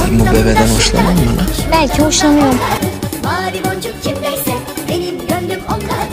Ben bu bebeden hoşlanmam mı lan? Belki hoşlanıyorum. Mavi boncuk kimdeyse benim gönlüm onda.